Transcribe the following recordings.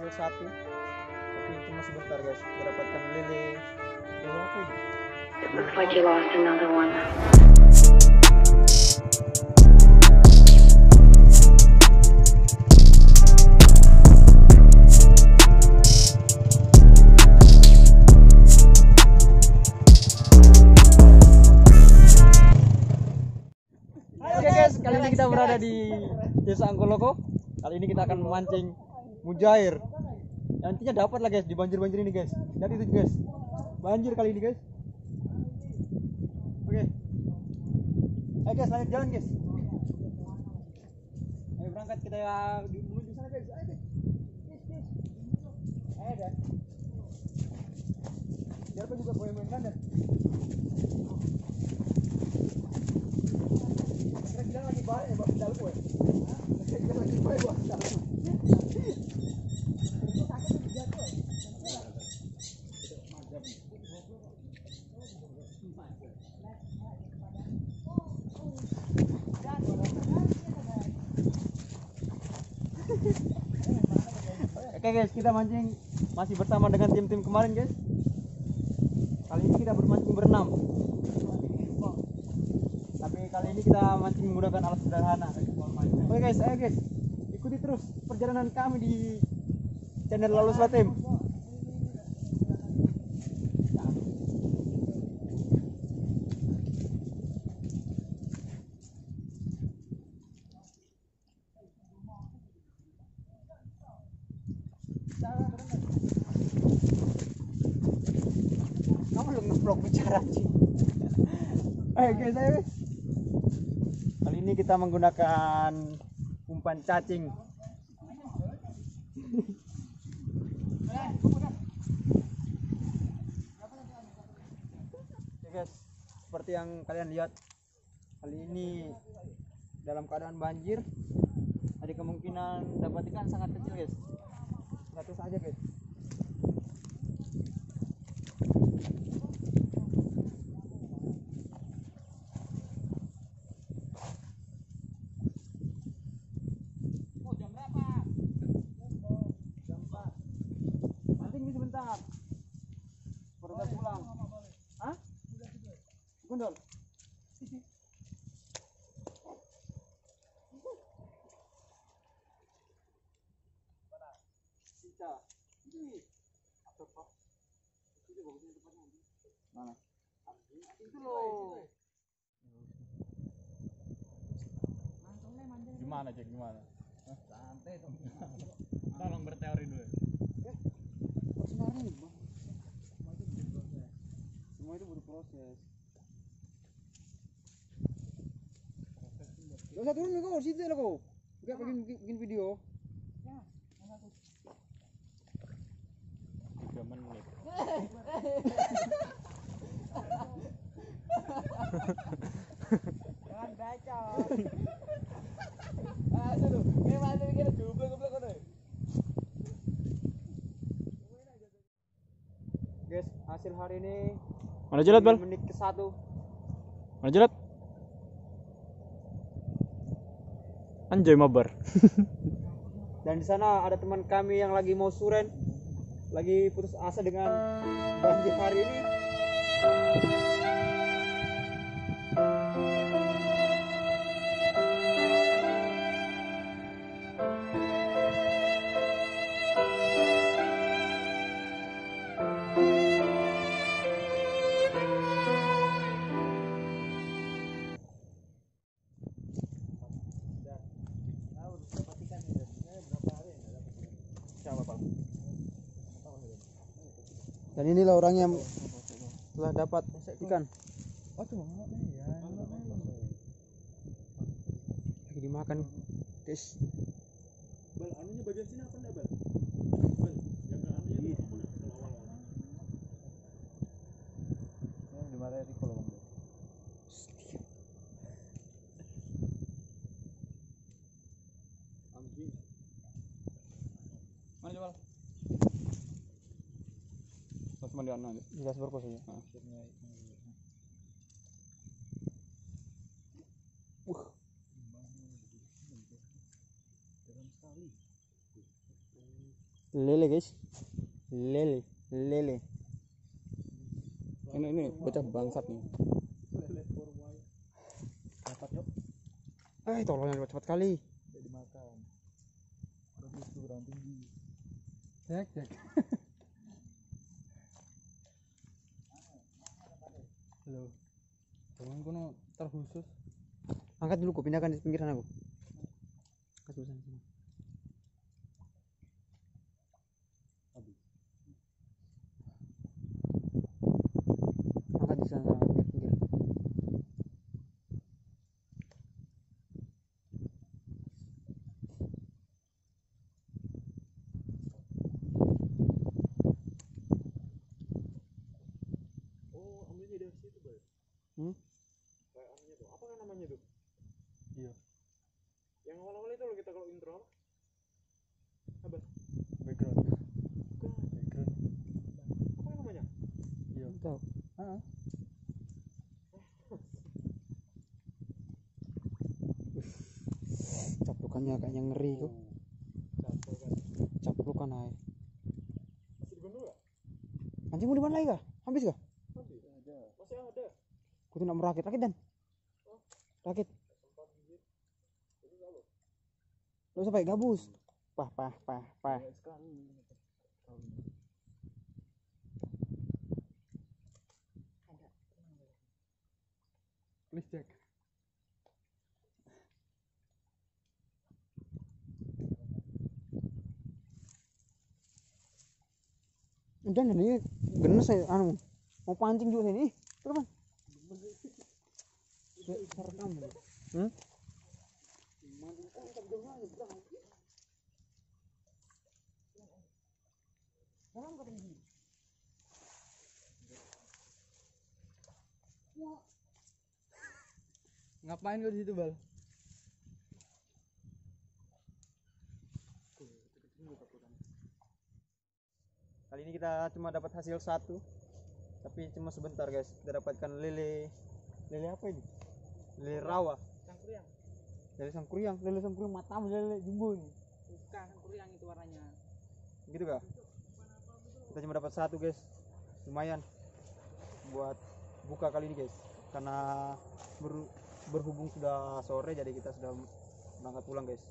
hasil satu, tapi cuma sebentar guys. Kita dapatkan lele. Lele apa ini? Looks like you lost another one. Oke guys, kali ini kita berada di Desa Angkoloko. Kali ini kita akan memancing mujair. Nantinya dapat lah guys di banjir-banjir ini guys. Lihat itu guys. Banjir kali ini guys. Oke. Ayo guys, lanjut jalan guys. Ayo berangkat kita menuju sana guys. Ayo guys. Ayo dah. Biar apa juga boleh main kandang. Kita lagi balik ya, bawa dalam gue. Kita lagi balik bawa dalam. Oke guys, kita mancing masih bersama dengan tim-tim kemarin guys. Kali ini kita bermancing berenam. Tapi kali ini kita mancing menggunakan alat sederhana. Oke guys, ayo guys, ikuti terus perjalanan kami di channel Lalu Slatim. Kamu lu nge-vlog bicara sih. Ayo guys, ayo guys. Kali ini kita menggunakan umpan cacing. Oke guys, seperti yang kalian lihat, kali ini dalam keadaan banjir, ada kemungkinan dapat ikan sangat kecil guys. Satu saja guys. Baru pulang. Hah? Gundul. Cica. Ini. Apa Pak? Itu bagusnya tempatnya. Mana? Itu loh. Gimana cek gimana? Santai dong. Tolong berteori dulu. Sebenarnya nih, Bang. Semua itu butuh proses. Gak usah turun kau, situ lah kau. Gak bikin video. 3 menit. Jangan bacot. Aduh, gimana bikin goblok-goblok kono. Guys, hasil hari ini Mana jelat, Bal? menit ke-1. Mana jelat? Anjay mabar. Dan di sana ada teman kami yang lagi mau suren, lagi putus asa dengan banjir hari ini. Dan inilah orang yang telah dapat ikan. Lagi dimakan, guys. Bal, anunya bagian sini apa enggak, Bal? Bal, yang anunya itu apa enggak? Kalau dimarahin di kolong. Mana coba? Pas mandi anak. Jelas berkos saja. Lele guys. Lele. Ini bocah bangsat nih. Dapat yuk. Tolong yang cepat kali. Udah dimakan. Bagus tuh kurang tinggi. Cek. Halo. Jangan kono terkhusus. Angkat dulu, ku pindahkan di pinggir sana, ku. Angkat dulu sana. Angkat di sana, pinggir. Oh, ambilnya dari situ, Bal. Kayak anunya tuh. Apa kan namanya tuh? Iya. Yang awal-awal itu loh kita kalau intro apa? Apa? Background. Bukan. Background. Apa kan namanya? Iya. Tahu. Heeh. Caplukannya kayaknya ngeri tuh. Capek kan. Caplukan ay. Masih di bandul nggak? Anjing mau di mana lagi kah? Habis kah? Masih ada. Masih ada. Ku tidak mau rakit dan. Rakit. Sempat gigit. Itu apa? Lu sampai gabus. Pah. Sekali. Please cek. Dan ini genes saya anu mau pancing juga sini. Teman. Rekam. Ngapain kau di situ, Bal? Kali ini kita cuma dapat hasil satu, tapi cuma sebentar guys. Kita dapatkan lele apa ini? Lele rawa. Sangkuriang, lele sangkuriang matam, lele jumbo ini. Bukan sangkuriang itu warnanya. Gitu kah? Kita cuma dapat satu guys, lumayan buat buka kali ini guys. Karena berhubung sudah sore, jadi kita sudah berangkat pulang guys.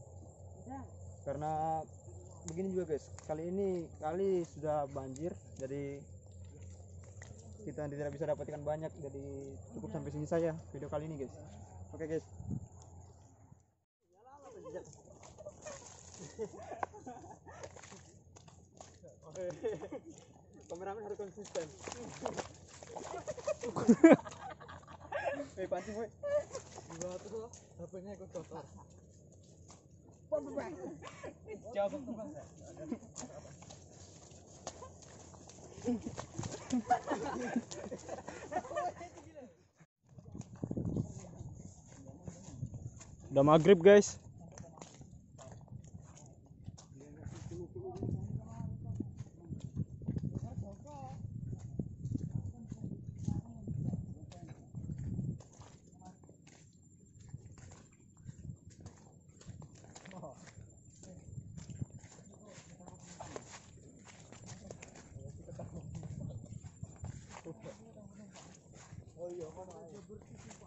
Karena begini juga guys, kali sudah banjir, jadi kita tidak bisa dapatkan banyak, jadi cukup sampai sini saja video kali ini guys. Oke guys. Kameramen harus konsisten. Pancing woi. Gua tuh HP-nya ikut kotor. Jawab tuh Bang. Udah maghrib, guys. Oh iya, mana?